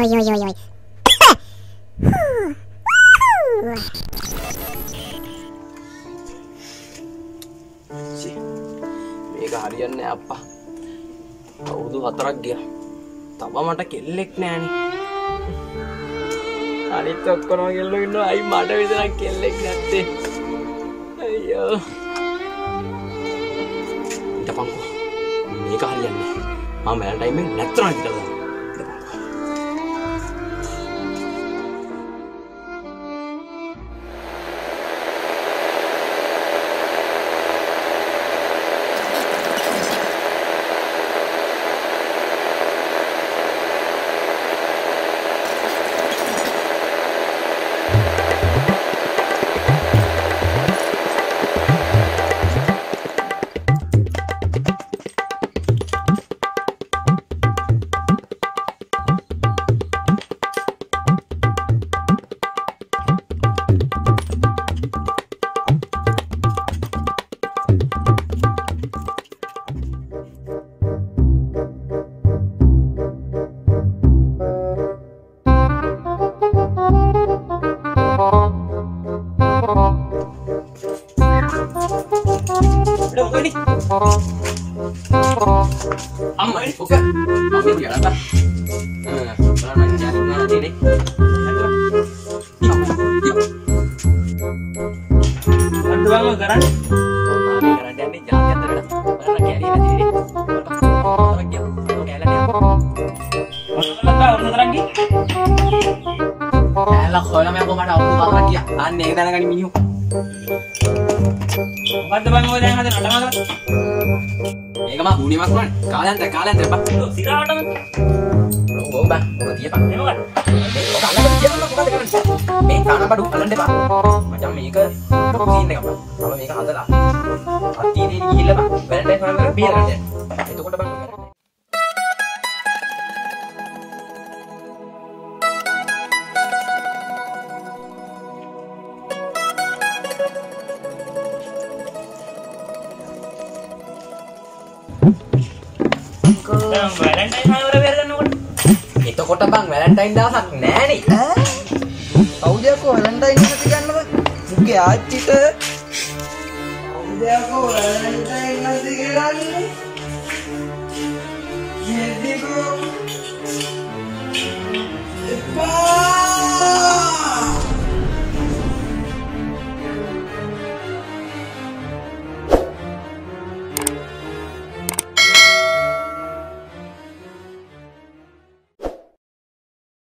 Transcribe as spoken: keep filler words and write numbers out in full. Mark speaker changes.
Speaker 1: oi, oi, oi, oi.
Speaker 2: Sih, මේක හරියන්නේ නැහැ අප්පා. අවුරුදු හතරක් ගියා. තව මට කෙල්ලෙක් නැහනේ. අනිත් ඔක්කොම කෙල්ලෝ ඉන්නවා. අයි මට විතරක් කෙල්ලෙක් නැත්තේ. අයියෝ. ඉතපන්කෝ. මේක හරියන්නේ නැහැ. මම වැලන්ටයින් එක නැත්තර කියලා. Amma ini buka. Mami dia apa? Eh, mana nyari nyari deh. Bantu bangun garan. Mami garan dia nih jalan kan terus. Mana kali nanti deh. Lagi, oke lah dia. Mana orang lagi? Elah, kalau namanya aku mana aku lagi ya. Aneh kita dengan minyak. Bantu bangun yang ada ada ada. මේක මම බුණි මක් වුණානේ. කාලයන්තර කාලයන්තර බා. සිරාවටම. ඕ බා. ඔක තියපන්. මේ මොකක්ද? ඔක අල්ලගෙන තියන්න මොකද කරන්නේ? මේ කාන බඩු අල්ලන්න එපා. මචං මේක සීන් එකක් බා. මම මේක හදලා. අතීතේ ගිහිල්ලා බා. වැලන්ටයින් වල බියර් ගන්න. එතකොට බං
Speaker 3: වැලන්ටයින් හාවර බෙර ගන්නකොට.
Speaker 2: එතකොට බං වැලන්ටයින් දවසක් නෑනේ.
Speaker 4: ඈ? කවුද යකෝ වැලන්ටයින් එක තියන්නද? මුගේ ආච්චිට. කවුද යකෝ වැලන්ටයින් එක තියන්නේ? යෙදිකෝ. එපා